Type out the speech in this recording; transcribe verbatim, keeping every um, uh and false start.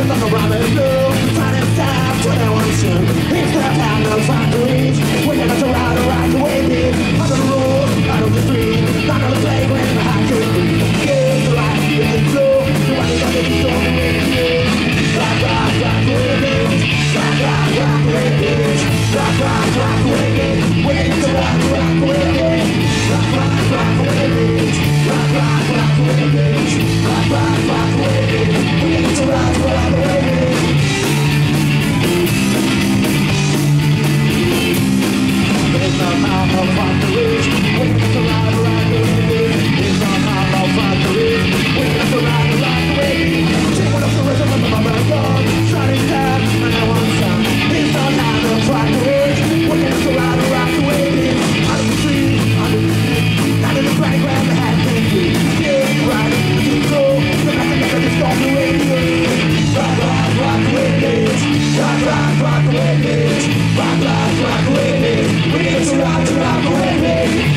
like a rabbit blue. Trying time, twenty-one soon. It's the time of factories. We're gonna to ride around the way it is. Under the road, out of the street. Not on the playground, the high could be. Give the light, give the flow. The one who's gonna be so amazing. Rock, rock, rock, the way it is. Rock, rock, rock, the way it is. Rock, rock, rock, the way it is. We're gonna to rock, rock, the way it is. Rock, rock, rock, the way it is. Rock, rock, rock, the way it is. Rock, rock, rock, the way it is. We're gonna to rock, rock, the way it is. It's not time for factories. We're gonna to ride around the way it is. It's not time for factories. We're gonna to ride around the way it is. Taking up the rhythm of my marathon. Starting time, and I want some. It's not time for factories. We're gonna to ride around the way it is. Out of the street, under the street, out of the playground, the hat can be. Yeah, right into the flow. The nothing that can stop the way it is. Rock, rock, rock the way it is. Rock, rock, rock the way it is. Rock, rock, rock the way it is. We're gonna to rock, to rock the way it is.